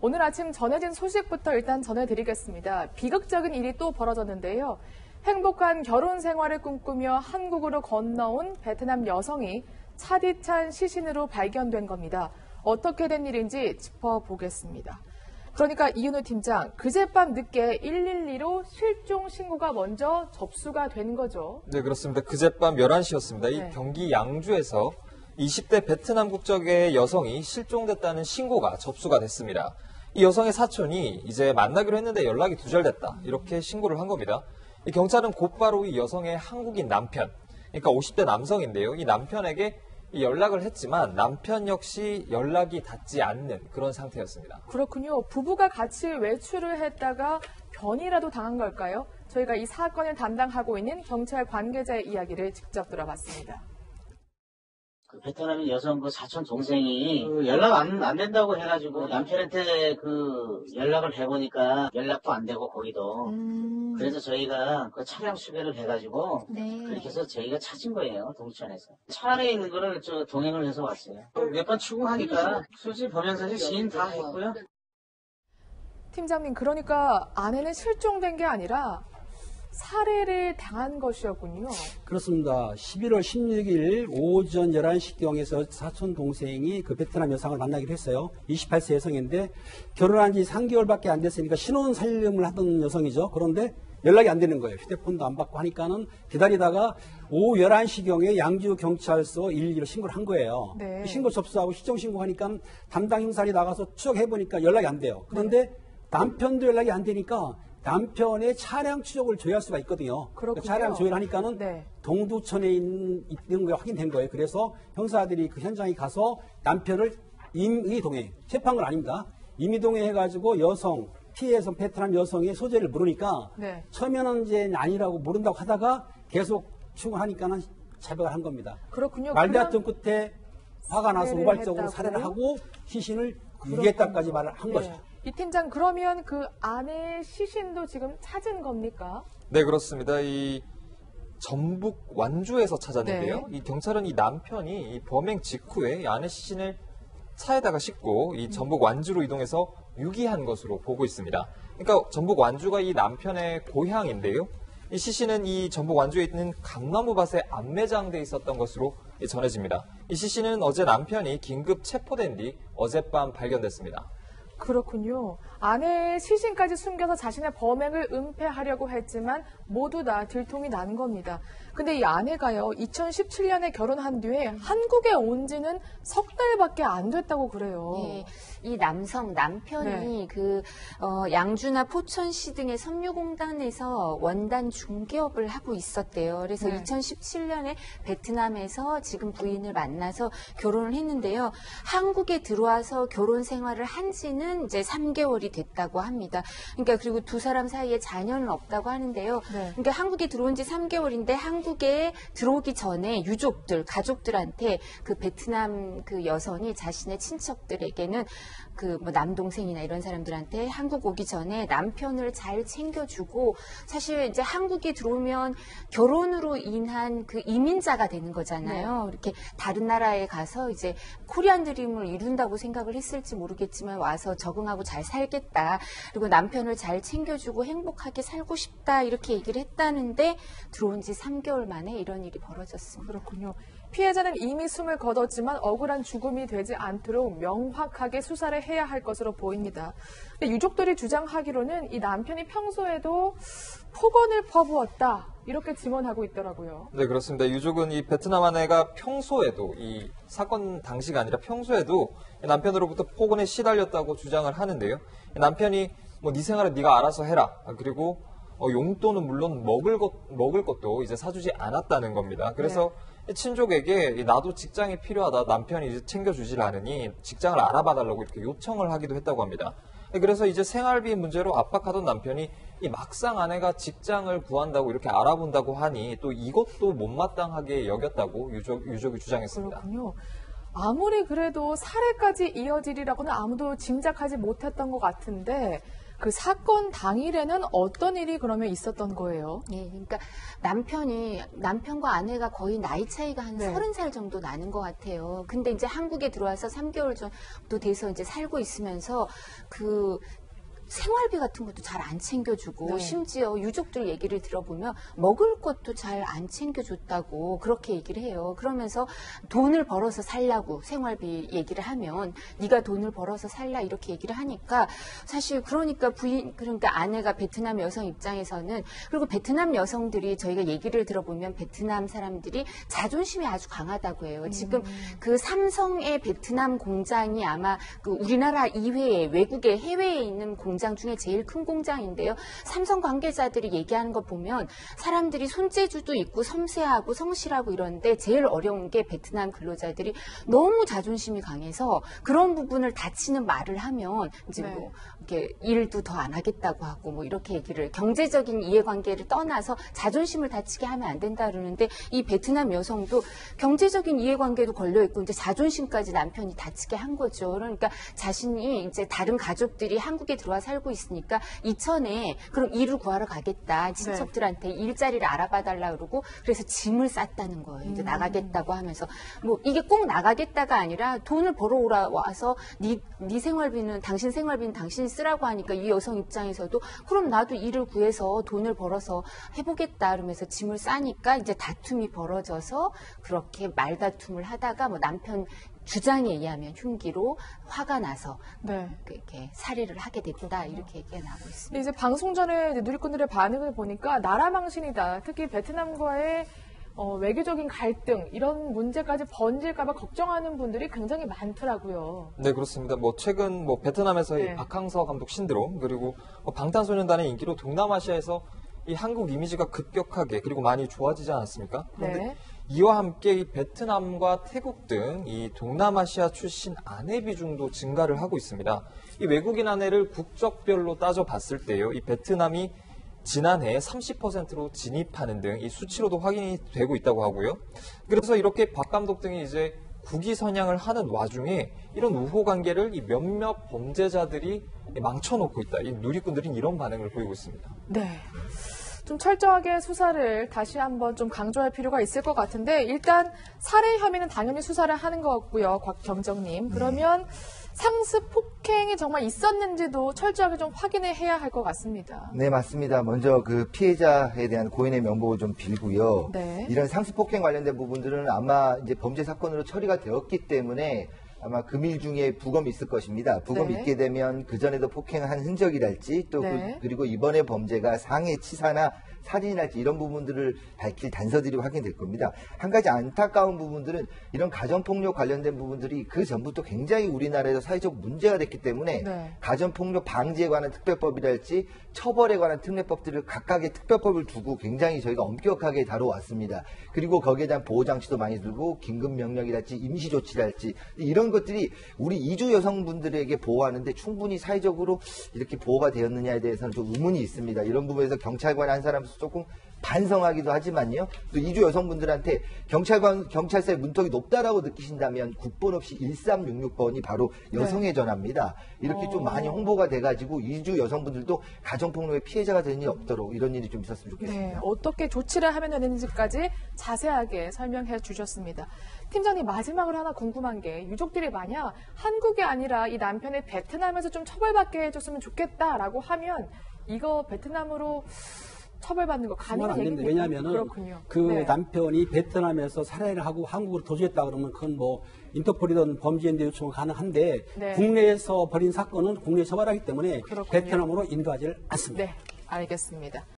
오늘 아침 전해진 소식부터 일단 전해드리겠습니다. 비극적인 일이 또 벌어졌는데요. 행복한 결혼 생활을 꿈꾸며 한국으로 건너온 베트남 여성이 차디찬 시신으로 발견된 겁니다. 어떻게 된 일인지 짚어보겠습니다. 그러니까 이윤우 팀장, 그젯밤 늦게 112로 실종 신고가 먼저 접수가 된 거죠. 네, 그렇습니다. 그젯밤 11시였습니다. 이 경기 양주에서 20대 베트남 국적의 여성이 실종됐다는 신고가 접수가 됐습니다. 이 여성의 사촌이 이제 만나기로 했는데 연락이 두절됐다. 이렇게 신고를 한 겁니다. 이 경찰은 곧바로 이 여성의 한국인 남편, 그러니까 50대 남성인데요. 이 남편에게 이 연락을 했지만 남편 역시 연락이 닿지 않는 그런 상태였습니다. 그렇군요. 부부가 같이 외출을 했다가 변이라도 당한 걸까요? 저희가 이 사건을 담당하고 있는 경찰 관계자의 이야기를 직접 들어봤습니다. 그 베트남 여성 그 사촌 동생이 연락 안 된다고 해가지고 남편한테 그 연락을 해보니까 연락도 안 되고 거기도 그래서 저희가 그 차량 수배를 해가지고 그렇게 해서 저희가 찾은 거예요. 동천에서 차 안에 있는 거를 저 동행을 해서 왔어요. 몇 번 추궁하니까 수지 범행사실 시인 다 했고요. 팀장님, 그러니까 아내는 실종된 게 아니라 살해를 당한 것이었군요. 그렇습니다. 11월 16일 오전 11시경에서 사촌 동생이 그 베트남 여성을 만나기로 했어요. 28세 여성인데 결혼한 지 3개월밖에 안 됐으니까 신혼 살림을 하던 여성이죠. 그런데 연락이 안 되는 거예요. 휴대폰도 안 받고 하니까는 기다리다가 오후 11시경에 양주 경찰서 112로 신고를 한 거예요. 네. 신고 접수하고 실종 신고하니까 담당 형사들이 나가서 추적해보니까 연락이 안 돼요. 그런데 남편도 연락이 안 되니까 남편의 차량 추적을 조회할 수가 있거든요. 그렇군요. 차량 조회를 하니까는 동두천에 있는 게 확인된 거예요. 그래서 형사들이 그 현장에 가서 남편을 임의동행, 체포한 건 아닙니다. 임의동행 해가지고 여성, 피해서 베트남 여성의 소재를 물으니까 처음에는 이제 아니라고 모른다고 하다가 계속 추궁하니까는 자백을 한 겁니다. 그렇군요. 말다툼 끝에 화가 나서 우발적으로 살해를 하고 시신을 유기했다까지 말을 한 거죠. 이 팀장, 그러면 그 아내의 시신도 지금 찾은 겁니까? 네, 그렇습니다. 이 전북 완주에서 찾았는데요. 이 경찰은 이 남편이 이 범행 직후에 이 아내 시신을 차에다가 싣고 이 전북 완주로 이동해서 유기한 것으로 보고 있습니다. 그러니까 전북 완주가 이 남편의 고향인데요. 이 시신은 이 전북 완주에 있는 감나무밭에 안매장돼 있었던 것으로 전해집니다. 이 시신은 어제 남편이 긴급 체포된 뒤 어젯밤 발견됐습니다. 그렇군요. 아내의 시신까지 숨겨서 자신의 범행을 은폐하려고 했지만 모두 다 들통이 난 겁니다. 근데 이 아내가요, 2017년에 결혼한 뒤에 한국에 온 지는 석 달밖에 안 됐다고 그래요. 네, 이 남편이 양주나 포천시 등의 섬유공단에서 원단 중개업을 하고 있었대요. 그래서 2017년에 베트남에서 지금 부인을 만나서 결혼을 했는데요. 한국에 들어와서 결혼 생활을 한 지는 이제 3개월이 됐다고 합니다. 그러니까 그리고 두 사람 사이에 자녀는 없다고 하는데요. 그러니까 한국에 들어온 지 3개월인데 한국에 들어오기 전에 가족들한테 그 베트남 그 여성이 자신의 친척들에게는 그 뭐 남동생이나 이런 사람들한테 한국 오기 전에 남편을 잘 챙겨주고, 사실 이제 한국에 들어오면 결혼으로 인한 그 이민자가 되는 거잖아요. 이렇게 다른 나라에 가서 이제 코리안 드림을 이룬다고 생각을 했을지 모르겠지만 와서 적응하고 잘 살겠다. 그리고 남편을 잘 챙겨주고 행복하게 살고 싶다. 이렇게 얘기를 했다는데 들어온 지 3개월 만에 이런 일이 벌어졌습니다. 그렇군요. 피해자는 이미 숨을 거뒀지만 억울한 죽음이 되지 않도록 명확하게 수사를 해야 할 것으로 보입니다. 근데 유족들이 주장하기로는 이 남편이 평소에도 폭언을 퍼부었다, 이렇게 증언하고 있더라고요. 네, 그렇습니다. 유족은 이 베트남 아내가 평소에도, 이 사건 당시가 아니라 평소에도 남편으로부터 폭언에 시달렸다고 주장을 하는데요. 남편이 뭐 네 생활은 네가 알아서 해라. 그리고 용돈은 물론 먹을 것도 이제 사주지 않았다는 겁니다. 그래서 친족에게 나도 직장이 필요하다, 남편이 이제 챙겨주질 않으니 직장을 알아봐달라고 이렇게 요청을 하기도 했다고 합니다. 그래서 이제 생활비 문제로 압박하던 남편이 이 막상 아내가 직장을 구한다고 이렇게 알아본다고 하니 또 이것도 못마땅하게 여겼다고 유족이 주장했습니다. 그렇군요. 아무리 그래도 살해까지 이어지리라고는 아무도 짐작하지 못했던 것 같은데, 그 사건 당일에는 어떤 일이 그러면 있었던 거예요? 예, 그러니까 남편과 아내가 거의 나이 차이가 한 네. 30살 정도 나는 것 같아요. 근데 이제 한국에 들어와서 3개월 정도 돼서 이제 살고 있으면서 그 생활비 같은 것도 잘 안 챙겨주고 네. 심지어 유족들 얘기를 들어보면 먹을 것도 잘 안 챙겨줬다고 그렇게 얘기를 해요. 그러면서 돈을 벌어서 살라고 생활비 얘기를 하면 네가 돈을 벌어서 살라 이렇게 얘기를 하니까 사실 그러니까 그러니까 아내가 베트남 여성 입장에서는 그리고 베트남 여성들이 저희가 얘기를 들어보면 베트남 사람들이 자존심이 아주 강하다고 해요. 지금 그 삼성의 베트남 공장이 아마 그 우리나라 이외에 외국에 해외에 있는 공장 중에 제일 큰 공장인데요. 삼성 관계자들이 얘기하는 거 보면 사람들이 손재주도 있고 섬세하고 성실하고 이런데 제일 어려운 게 베트남 근로자들이 너무 자존심이 강해서 그런 부분을 다치는 말을 하면 이제 네. 뭐 이렇게 일도 더 안 하겠다고 하고 뭐 이렇게 얘기를 경제적인 이해관계를 떠나서 자존심을 다치게 하면 안 된다 그러는데 이 베트남 여성도 경제적인 이해관계도 걸려 있고 이제 자존심까지 남편이 다치게 한 거죠. 그러니까 자신이 이제 다른 가족들이 한국에 들어와 살고 있으니까 이천에 그럼 일을 구하러 가겠다. 친척들한테 일자리를 알아봐 달라 그러고 그래서 짐을 쌌다는 거예요. 이제 나가겠다고 하면서 뭐 이게 꼭 나가겠다가 아니라 돈을 벌어오라 와서 네 생활비는 당신 생활비는 당신이 쓰라고 하니까 이 여성 입장에서도 그럼 나도 일을 구해서 돈을 벌어서 해보겠다 그러면서 짐을 싸니까 이제 다툼이 벌어져서 그렇게 말다툼을 하다가 뭐 남편 주장에 의하면 흉기로 화가 나서 네. 이렇게 살해를 하게 됐다 이렇게 얘기가 나오고 있습니다. 근데 이제 방송 전에 이제 누리꾼들의 반응을 보니까 나라 망신이다. 특히 베트남과의 외교적인 갈등 이런 문제까지 번질까봐 걱정하는 분들이 굉장히 많더라고요. 네, 그렇습니다. 뭐 최근 뭐 베트남에서의 네. 박항서 감독 신드롬 그리고 뭐 방탄소년단의 인기로 동남아시아에서 이 한국 이미지가 급격하게 그리고 많이 좋아지지 않았습니까? 그런데 네. 이와 함께 이 베트남과 태국 등 이 동남아시아 출신 아내 비중도 증가를 하고 있습니다. 이 외국인 아내를 국적별로 따져봤을 때요, 이 베트남이 지난해 30%로 진입하는 등 이 수치로도 확인이 되고 있다고 하고요. 그래서 이렇게 박 감독 등이 이제 국위 선양을 하는 와중에 이런 우호 관계를 이 몇몇 범죄자들이 망쳐놓고 있다. 이 누리꾼들은 이런 반응을 보이고 있습니다. 네. 좀 철저하게 수사를 다시 한번 좀 강조할 필요가 있을 것 같은데 일단 살해 혐의는 당연히 수사를 하는 것 같고요. 곽경정님. 그러면 상습 폭행이 정말 있었는지도 철저하게 좀 확인해야 할 것 같습니다. 네, 맞습니다. 먼저 그 피해자에 대한 고인의 명복을 좀 빌고요. 네. 이런 상습폭행 관련된 부분들은 아마 이제 범죄 사건으로 처리가 되었기 때문에 아마 금일 중에 부검이 있을 것입니다. 부검이 네. 있게 되면 그전에도 폭행한 흔적이랄지 또 네. 그리고 이번에 범죄가 상해 치사나 살인이랄지 이런 부분들을 밝힐 단서들이 확인될 겁니다. 한 가지 안타까운 부분들은 이런 가정폭력 관련된 부분들이 그 전부터 굉장히 우리나라에서 사회적 문제가 됐기 때문에 네. 가정폭력 방지에 관한 특별법이랄지 처벌에 관한 특례법들을 각각의 특별법을 두고 굉장히 저희가 엄격하게 다뤄왔습니다. 그리고 거기에 대한 보호장치도 많이 들고 긴급명령이랄지 임시조치랄지 이런 것들이 우리 이주 여성분들에게 보호하는데 충분히 사회적으로 이렇게 보호가 되었느냐에 대해서는 좀 의문이 있습니다. 이런 부분에서 경찰관의 한 사람으로서 조금 반성하기도 하지만요. 또 이주 여성분들한테 경찰서의 문턱이 높다라고 느끼신다면 국번 없이 1366번이 바로 여성의 전화입니다. 이렇게 좀 많이 홍보가 돼가지고 이주 여성분들도 가정폭력의 피해자가 되는 일이 없도록 이런 일이 좀 있었으면 좋겠습니다. 네, 어떻게 조치를 하면 되는지까지 자세하게 설명해 주셨습니다. 팀장님, 마지막으로 하나 궁금한 게 유족들이 만약 한국이 아니라 이 남편이 베트남에서 좀 처벌받게 해줬으면 좋겠다라고 하면 이거 베트남으로 처벌받는 거 정말 가능한 안 얘기입니까? 됩니다. 왜냐하면은 그렇군요. 그 네. 남편이 베트남에서 살해를 하고 한국으로 도주했다 그러면 그건 뭐 인터폴이든 범죄인대 요청은 가능한데 네. 국내에서 벌인 사건은 국내에 처벌하기 때문에 그렇군요. 베트남으로 인도하지를 않습니다. 네, 알겠습니다.